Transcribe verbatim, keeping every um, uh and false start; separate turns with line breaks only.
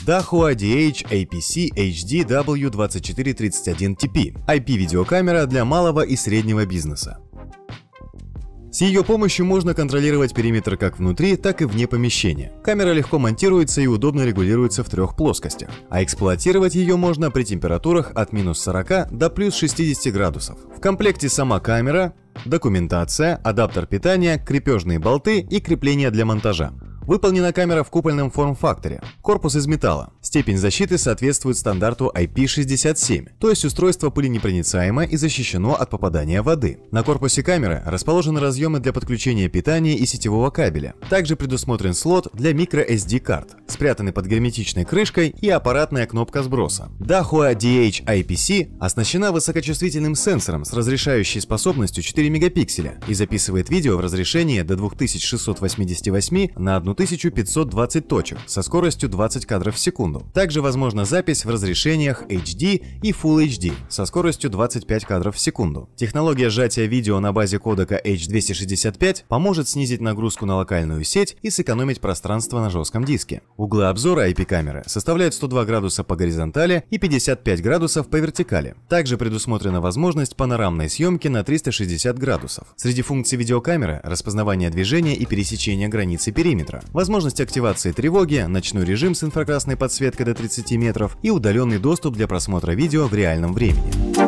Dahua ди эйч эй пи си эйч ди дабл ю двадцать четыре тридцать один ти пи – ай пи-видеокамера для малого и среднего бизнеса. С ее помощью можно контролировать периметр как внутри, так и вне помещения. Камера легко монтируется и удобно регулируется в трех плоскостях, а эксплуатировать ее можно при температурах от минус сорока до плюс шестидесяти градусов. В комплекте сама камера, документация, адаптер питания, крепежные болты и крепления для монтажа. Выполнена камера в купольном форм-факторе. Корпус из металла. Степень защиты соответствует стандарту ай пи шестьдесят семь, то есть устройство пыленепроницаемо и защищено от попадания воды. На корпусе камеры расположены разъемы для подключения питания и сетевого кабеля. Также предусмотрен слот для microэс ди карт, спрятанный под герметичной крышкой, и аппаратная кнопка сброса. Dahua ди эйч эй пи си оснащена высокочувствительным сенсором с разрешающей способностью четыре мегапикселя и записывает видео в разрешении до двух тысяч шестисот восьмидесяти восьми на тысячу пятьсот двадцать точек со скоростью двадцать кадров в секунду. Также возможна запись в разрешениях эйч ди и Full эйч ди со скоростью двадцать пять кадров в секунду. Технология сжатия видео на базе кодека эйч двести шестьдесят пять поможет снизить нагрузку на локальную сеть и сэкономить пространство на жестком диске. Углы обзора ай пи-камеры составляют сто два градуса по горизонтали и пятьдесят пять градусов по вертикали. Также предусмотрена возможность панорамной съемки на триста шестьдесят градусов. Среди функций видеокамеры – распознавание движения и пересечение границы периметра, возможность активации тревоги, ночной режим с инфракрасной подсветкой до тридцати метров и удаленный доступ для просмотра видео в реальном времени.